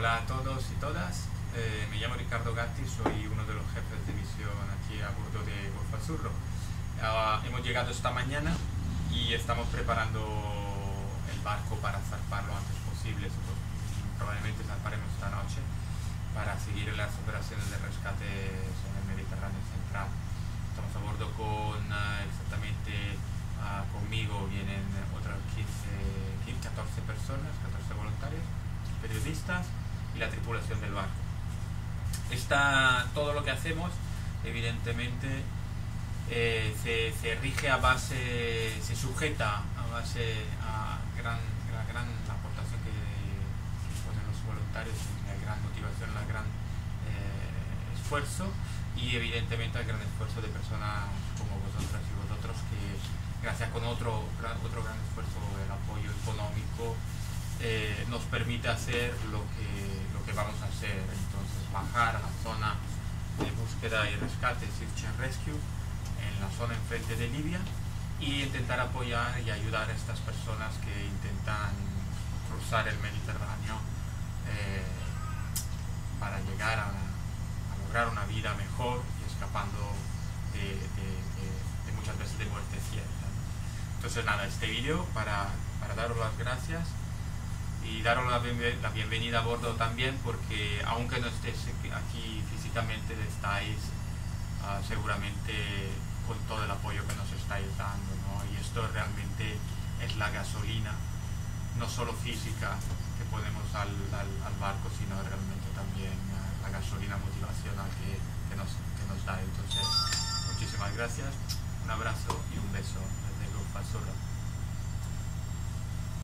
Hola a todos y todas, me llamo Ricardo Gatti, soy uno de los jefes de misión aquí a bordo de Golfo Azzurro. Hemos llegado esta mañana y estamos preparando el barco para zarpar lo antes posible. Probablemente zarparemos esta noche para seguir las operaciones de rescate en el Mediterráneo central. Estamos a bordo con exactamente conmigo vienen otras 14 personas, 14 voluntarios, periodistas y la tripulación del barco. Todo lo que hacemos, evidentemente, se rige a base, se sujeta a base a la gran aportación que ponen los voluntarios, la gran motivación, el gran esfuerzo y evidentemente el gran esfuerzo de personas como vosotras y vosotros que gracias con otro gran esfuerzo, el apoyo económico, nos permite hacer lo que vamos a hacer. Entonces bajar a la zona de búsqueda y rescate, Search and Rescue, en la zona enfrente de Libia, y intentar apoyar y ayudar a estas personas que intentan cruzar el Mediterráneo para llegar a lograr una vida mejor y escapando de muchas veces de muerte cierta. Entonces nada, este vídeo para daros las gracias y daros la bienvenida a bordo también, porque aunque no estéis aquí físicamente, estáis seguramente con todo el apoyo que nos estáis dando, ¿no? Y esto realmente es la gasolina, no solo física que ponemos al barco, sino realmente también la gasolina motivacional que nos da. Entonces, muchísimas gracias, un abrazo y un beso desde Golfo Azzurro.